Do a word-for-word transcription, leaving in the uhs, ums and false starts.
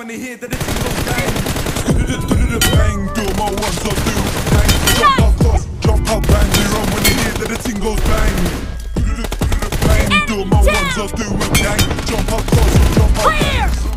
when they hear that the ting goes bang. Bang, do my ones, I do bang. Jump out fast, jump out bang. They run when they hear that the ting goes bang. Bang, do my ones, I do bang. Jump out fast, jump out bang.